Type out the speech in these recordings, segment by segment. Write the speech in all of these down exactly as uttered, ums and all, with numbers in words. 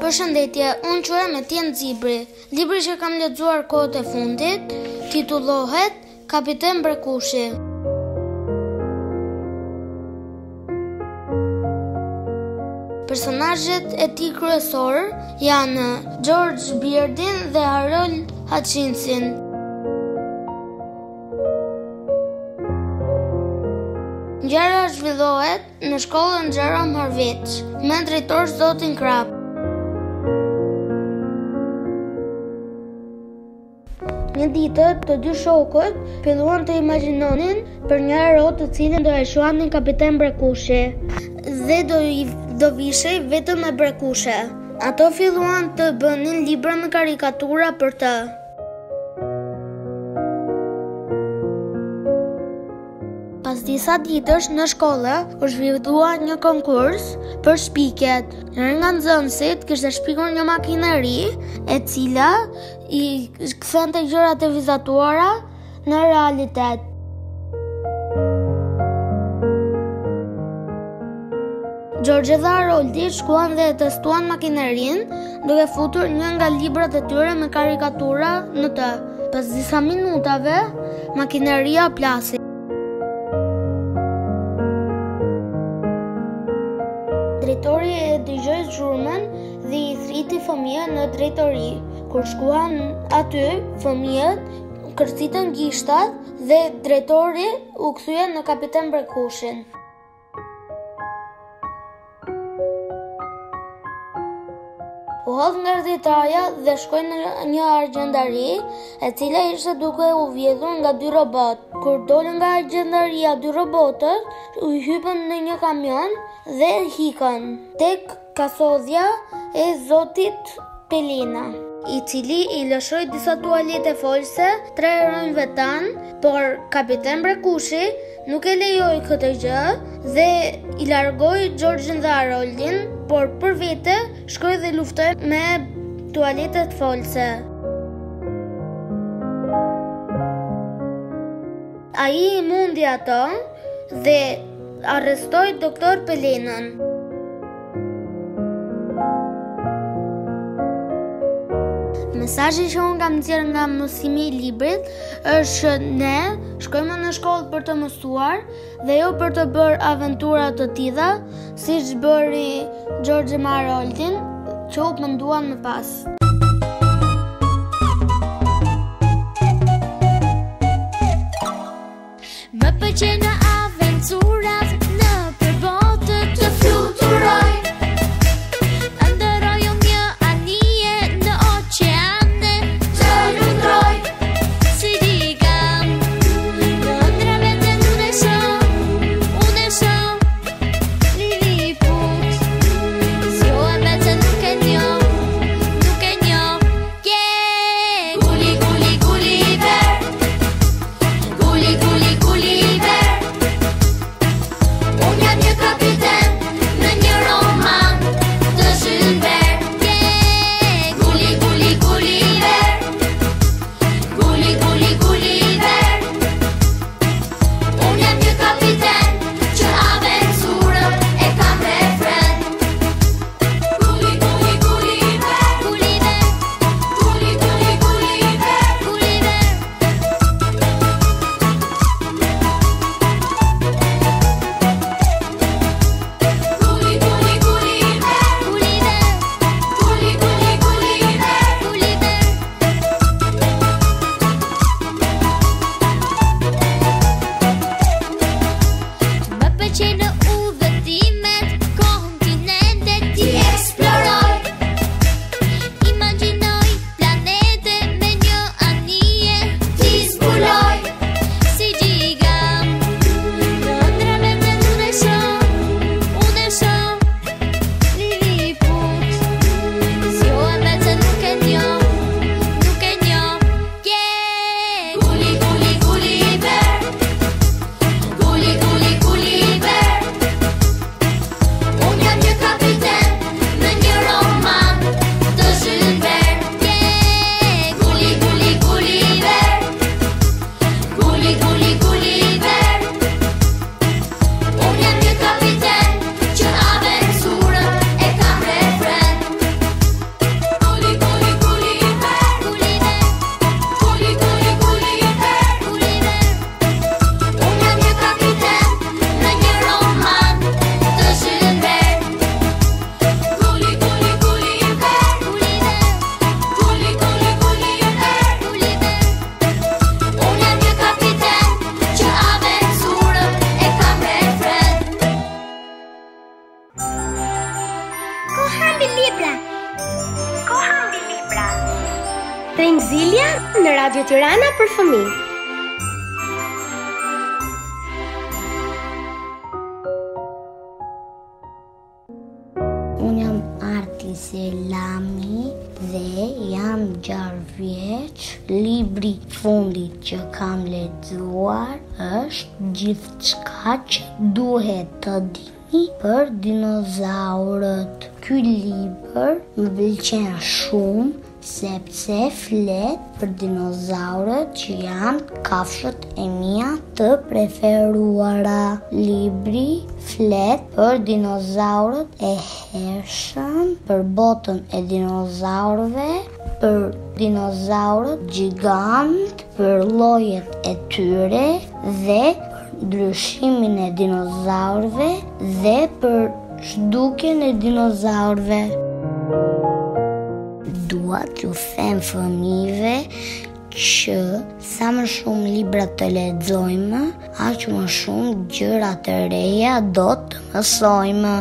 Përshëndetje, unë quhem Etjen Zibri. Libri që kam lexuar kohët e fundit titullohet Kapiten Brekushi. Personazhet e tij kryesor janë George Beardin dhe Harold Hutchinson. Ngjarja zhvillohet në shkollën Jerome Harvich me drejtor zotin Krap. Një ditë, të dy shokët filluan të imagjinonin për një ero të cilin do e shuanin Kapiten Brekushi dhe do i do vishej vetëm me brekushe. Ato filluan të bënin libra me karikatura për të. Pas disa ditësh në shkollë u zhvillua një konkurs për shpikjet. Njëri nga nxënësit kishte shpikur një makineri e cila i kthente gjërat e vizatuara në realitet. George dhe Haroldi shkuan dhe testuan makinerin duke futur një nga librat e tyre me karikatura në të. Pas disa minutave, makineria plasi. Drejtori e dëgjoi zhurmën dhe i thriti fëmijën në drejtori. Kur shkuan aty, fëmijët kërcitën gishtat dhe drejtori u kthye në Kapiten Brekushin. U hodh nga erdhitaja dhe shkoi në një argjendari, e cila ishte duke u vjedhur nga dy robot. Kur dolën nga argjendaria dy robotët, u hypën në një kamion dhe hikën tek kasodhja e zotit Pelina, i cili i lëshoi disa tualete folse tre heronjve tan, por Kapiten Brekushi nuk e lejoi këtë gjë dhe i largoi George dhe Haroldin, por për vete shkoi dhe luftoi me tualetet folse. Ai i mundi ato dhe arrestoi doktor Pelinën. Mesazhi që unë kam nxjerrë nga mësimi i librit është ne shkojmë në shkollë për të mësuar dhe jo për të bërë aventura të tilla, siç bëri George me Haroldin, që u menduan më pas. Më pëlqen aventurat në përbotë të fluturoj. Ëndërroj një anije në oqeane të lundroj. Si digam, në ëndrave të unë e shoh, unë e shoh Lilliput. Zgjohem vetë nuk e njoh, nuk e njoh. Yeah! Gulli, gulli, Gulliver. Gulli, gulli, Gulliver. Radio Tirana për fëmijë. Unë jam Arti Selami dhe jam gjashtë vjeç. Libri fundit që kam lexuar është Gjithçka që duhet të dini për dinozaurët. Ky libër më pëlqen shumë sepse flet për dinozaurët që janë kafshët e mia të preferuara. Libri flet për dinozaurët e hershëm, për botën e dinozaurëve, për dinozaurët gjigant, për llojet e tyre dhe për ndryshimin e dinozaurëve dhe për zhdukjen e dinozaurëve. Dua t'ju them fëmijëve që sa më shumë libra të lexojmë, aq më shumë gjëra të reja do të mësojmë.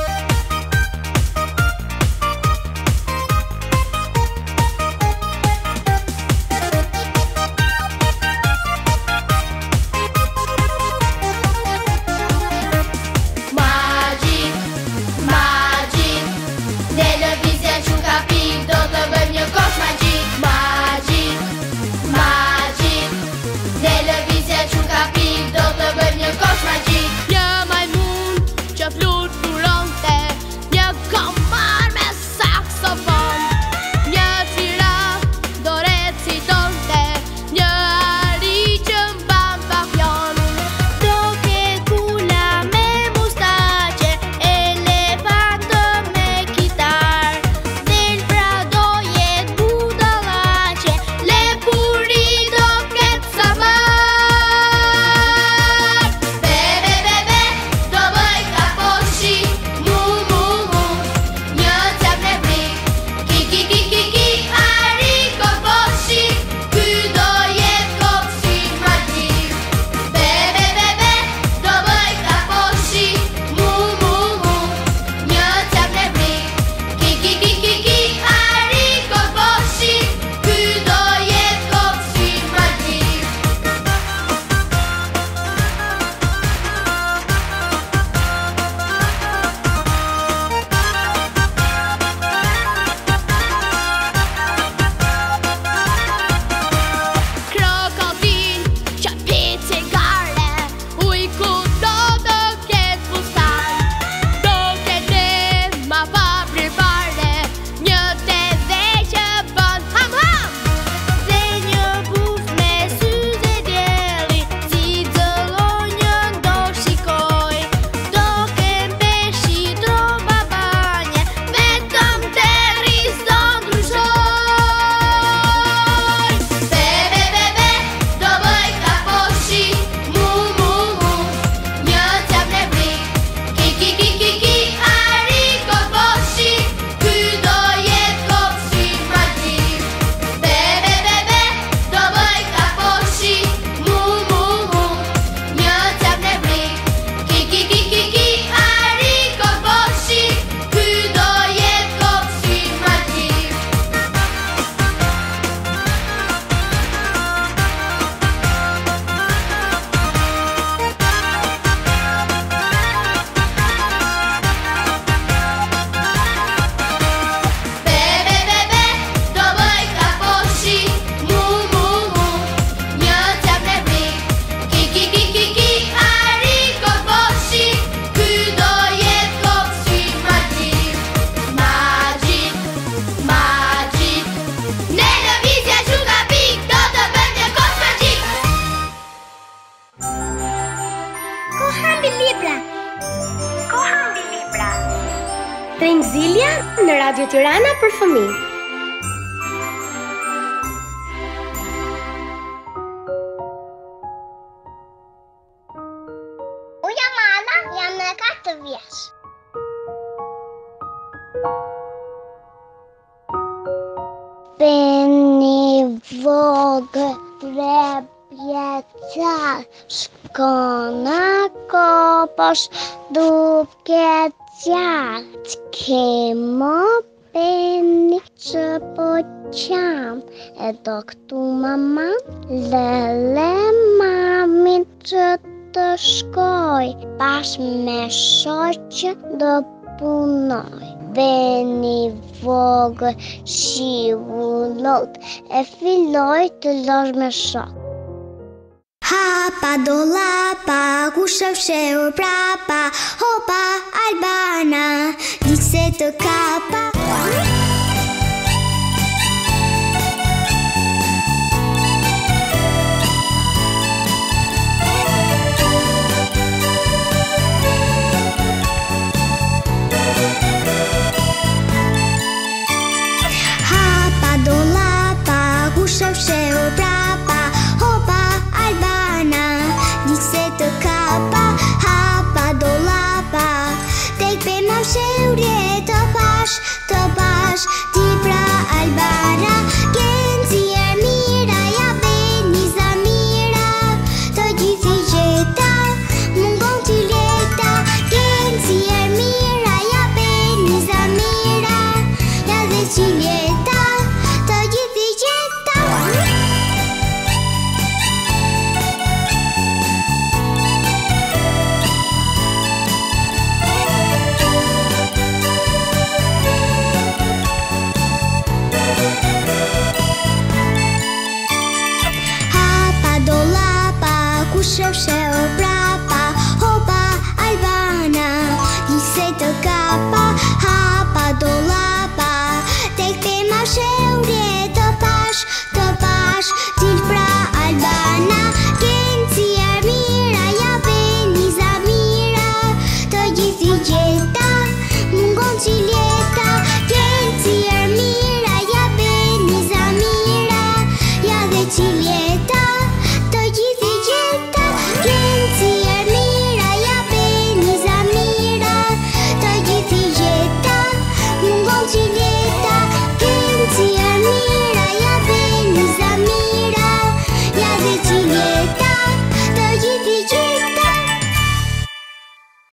Trenzilja në Radio Tirana për fëmijë. Unë jam Ana, jam në katër vjeç. Peni vogël tre vjeçar shkon në kopës duke qartë. Ke më Beni që po qam, e do këtu mama, lele mamin që të shkoj, pas me shoqë do punoj. Beni vogël, shivullot, e filloj të losh me shok. Hapa do lapa, ku shëfsheur prapa, hopa Albana, ditë se të kapa.